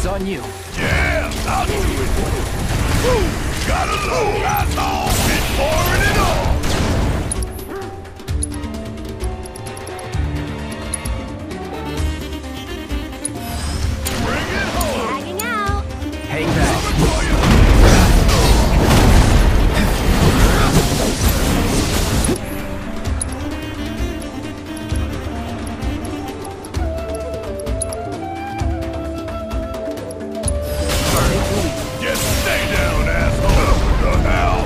Joke's on you. Yeah, I'll do it. Woo! Gotta load, that's all. It's pouring it on. Bring it home. Tagging out. Hang back. Just stay down, asshole. The hell?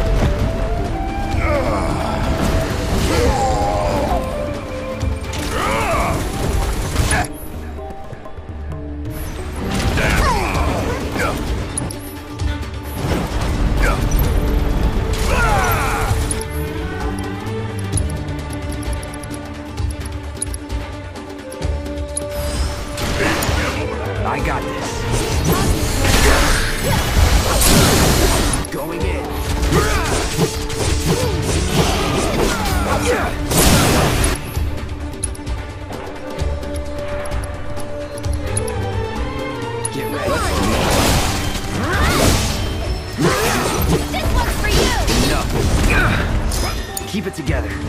I got this. Going in. Get ready. This one's for you. No. Keep it together.